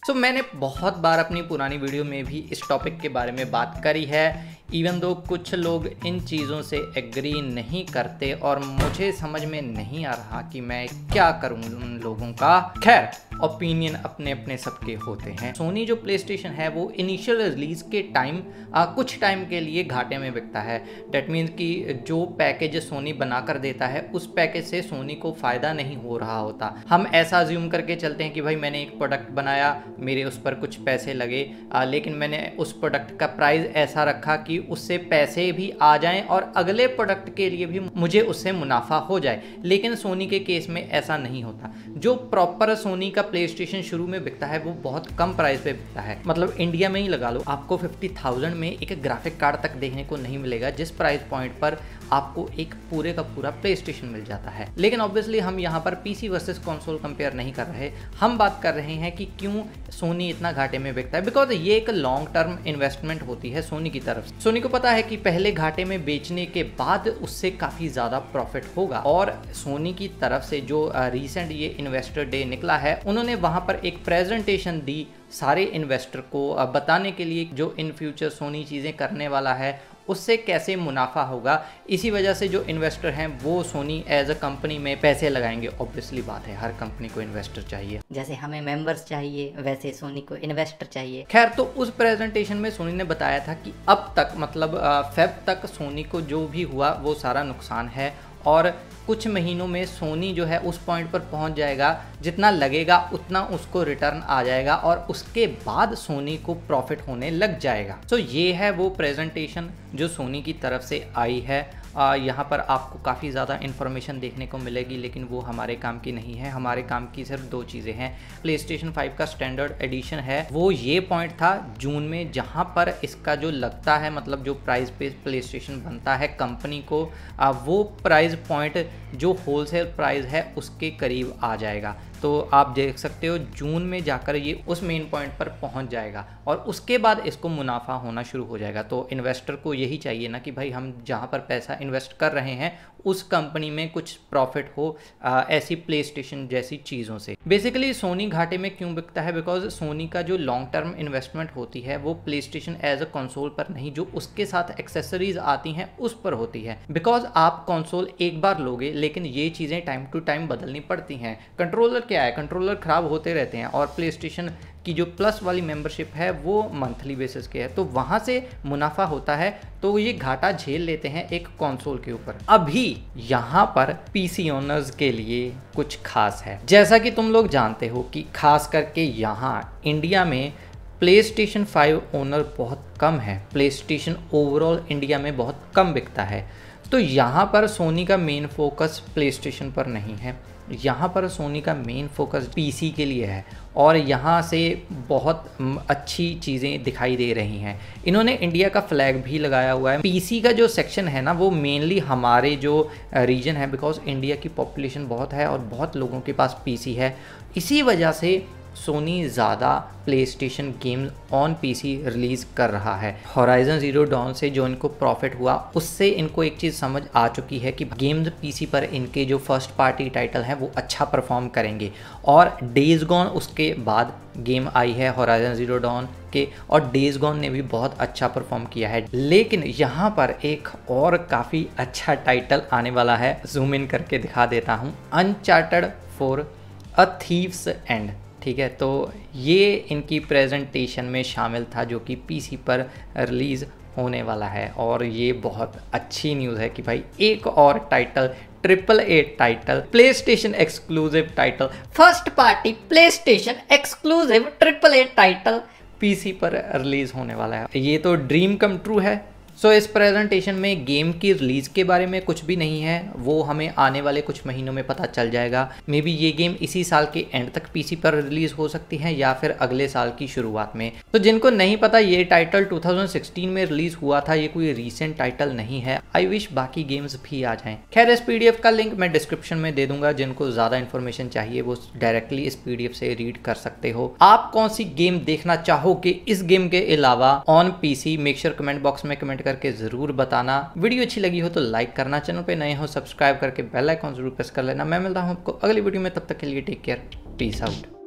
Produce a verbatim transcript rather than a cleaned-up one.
सो so, मैंने बहुत बार अपनी पुरानी वीडियो में भी इस टॉपिक के बारे में बात करी है, इवन दो कुछ लोग इन चीज़ों से एग्री नहीं करते और मुझे समझ में नहीं आ रहा कि मैं क्या करूं उन लोगों का। खैर, ओपिनियन अपने अपने सबके होते हैं। सोनी जो प्ले स्टेशन है वो इनिशियल रिलीज़ के टाइम कुछ टाइम के लिए घाटे में बिकता है। डैट मीन्स कि जो पैकेज सोनी बनाकर देता है उस पैकेज से सोनी को फ़ायदा नहीं हो रहा होता। हम ऐसा अज्यूम करके चलते हैं कि भाई मैंने एक प्रोडक्ट बनाया, मेरे उस पर कुछ पैसे लगे, आ, लेकिन मैंने उस प्रोडक्ट का प्राइस ऐसा रखा कि उससे पैसे भी आ जाएं और अगले प्रोडक्ट के लिए भी मुझे उससे मुनाफा हो जाए। लेकिन सोनी के केस में ऐसा नहीं होता। जो प्रॉपर सोनी का प्ले स्टेशन शुरू में बिकता है वो बहुत कम प्राइस पे बिकता है। मतलब इंडिया में ही लगा लो, आपको फिफ्टी थाउजेंड में एक ग्राफिक कार्ड तक देखने को नहीं मिलेगा जिस प्राइस पॉइंट पर आपको एक पूरे का पूरा प्ले स्टेशन मिल जाता है। लेकिन ऑब्वियसली हम यहाँ पर पीसी वर्सेस कंसोल कंपेयर नहीं कर रहे, हम बात कर रहे हैं कि क्यों सोनी इतना घाटे में बिकता है। बिकॉज ये एक लॉन्ग टर्म इन्वेस्टमेंट होती है सोनी की तरफ से। सोनी को पता है कि पहले घाटे में बेचने के बाद उससे काफ़ी ज़्यादा प्रॉफिट होगा। और सोनी की तरफ से जो रिसेंट ये इन्वेस्टर डे निकला है, उन्होंने वहाँ पर एक प्रेजेंटेशन दी सारे इन्वेस्टर को बताने के लिए जो इन फ्यूचर सोनी चीज़ें करने वाला है उससे कैसे मुनाफा होगा। इसी वजह से जो इन्वेस्टर हैं वो सोनी एज अ कंपनी में पैसे लगाएंगे। ऑब्वियसली बात है, हर कंपनी को इन्वेस्टर चाहिए। जैसे हमें मेंबर्स चाहिए वैसे सोनी को इन्वेस्टर चाहिए। खैर, तो उस प्रेजेंटेशन में सोनी ने बताया था कि अब तक मतलब फेब तक सोनी को जो भी हुआ वो सारा नुकसान है और कुछ महीनों में सोनी जो है उस पॉइंट पर पहुंच जाएगा, जितना लगेगा उतना उसको रिटर्न आ जाएगा और उसके बाद सोनी को प्रॉफिट होने लग जाएगा। तो ये है वो प्रेजेंटेशन जो सोनी की तरफ से आई है। आ, यहाँ पर आपको काफ़ी ज़्यादा इन्फॉर्मेशन देखने को मिलेगी, लेकिन वो हमारे काम की नहीं है। हमारे काम की सिर्फ दो चीज़ें हैं। प्ले स्टेशन फाइव का स्टैंडर्ड एडिशन है, वो ये पॉइंट था जून में जहाँ पर इसका जो लगता है मतलब जो प्राइस पे प्ले स्टेशन बनता है कंपनी को, आ, वो प्राइस पॉइंट जो होलसेल प्राइस है उसके करीब आ जाएगा। तो आप देख सकते हो जून में जाकर ये उस मेन पॉइंट पर पहुंच जाएगा और उसके बाद इसको मुनाफा होना शुरू हो जाएगा। तो इन्वेस्टर को यही चाहिए ना कि भाई हम जहां पर पैसा इन्वेस्ट कर रहे हैं उस कंपनी में कुछ प्रॉफिट हो आ, ऐसी प्ले स्टेशन जैसी चीज़ों से। बेसिकली सोनी घाटे में क्यों बिकता है? बिकॉज सोनी का जो लॉन्ग टर्म इन्वेस्टमेंट होती है वो PlayStation as a console पर नहीं, जो उसके साथ एक्सेसरीज आती हैं उस पर होती है। बिकॉज आप कंसोल एक बार लोगे लेकिन ये चीज़ें टाइम टू टाइम बदलनी पड़ती हैं। कंट्रोलर क्या है, कंट्रोलर ख़राब होते रहते हैं और प्ले स्टेशन की जो प्लस वाली मेंबरशिप है वो मंथली बेसिस के है, तो वहाँ से मुनाफा होता है। तो ये घाटा झेल लेते हैं एक कंसोल के ऊपर। अभी यहाँ पर पीसी ओनर्स के लिए कुछ खास है। जैसा कि तुम लोग जानते हो कि खास करके यहाँ इंडिया में प्ले स्टेशन फाइव ओनर बहुत कम है। प्ले स्टेशन ओवरऑल इंडिया में बहुत कम बिकता है। तो यहाँ पर सोनी का मेन फोकस प्ले स्टेशन पर नहीं है, यहाँ पर सोनी का मेन फोकस पीसी के लिए है और यहाँ से बहुत अच्छी चीज़ें दिखाई दे रही हैं। इन्होंने इंडिया का फ्लैग भी लगाया हुआ है। पीसी का जो सेक्शन है ना वो मेनली हमारे जो रीजन है, बिकॉज इंडिया की पॉपुलेशन बहुत है और बहुत लोगों के पास पीसी है। इसी वजह से सोनी ज़्यादा PlayStation game on PC release कर रहा है। होराइजन ज़ीरो डॉन से जो इनको प्रॉफिट हुआ उससे इनको एक चीज़ समझ आ चुकी है कि गेम्स पीसी पर इनके जो फर्स्ट पार्टी टाइटल हैं वो अच्छा परफॉर्म करेंगे। और डेज गॉन उसके बाद गेम आई है होराइजन ज़ीरो डॉन के, और डेज गॉन ने भी बहुत अच्छा परफॉर्म किया है। लेकिन यहाँ पर एक और काफ़ी अच्छा टाइटल आने वाला है, जूम इन करके दिखा देता हूँ, Uncharted four a thief's end. ठीक है, तो ये इनकी प्रेजेंटेशन में शामिल था जो कि पीसी पर रिलीज़ होने वाला है। और ये बहुत अच्छी न्यूज़ है कि भाई एक और title, triple A title, PlayStation exclusive title, first party PlayStation exclusive triple A title PC पर रिलीज़ होने वाला है। ये तो ड्रीम कम ट्रू है। सो so, इस प्रेजेंटेशन में गेम की रिलीज़ के बारे में कुछ भी नहीं है, वो हमें आने वाले कुछ महीनों में पता चल जाएगा। मे बी ये गेम इसी साल के एंड तक पीसी पर रिलीज़ हो सकती है या फिर अगले साल की शुरुआत में। तो जिनको नहीं पता, ये टाइटल टू थाउजेंड सिक्सटीन में रिलीज़ हुआ था, ये कोई रीसेंट टाइटल नहीं है। आई विश बाकी गेम्स भी आ जाएं। खैर, इस पीडीएफ का लिंक मैं डिस्क्रिप्शन में दे दूंगा, जिनको ज़्यादा इन्फॉर्मेशन चाहिए वो डायरेक्टली इस पीडीएफ से रीड कर सकते हो। आप कौन सी गेम देखना चाहोगे इस गेम के अलावा on PC? Make sure comment box में कमेंट करके जरूर बताना। वीडियो अच्छी लगी हो तो लाइक करना, चैनल पे नए हो सब्सक्राइब करके बेल आइकॉन जरूर प्रेस कर लेना। मैं मिलता हूं आपको अगली वीडियो में, तब तक के लिए टेक केयर, पीस आउट।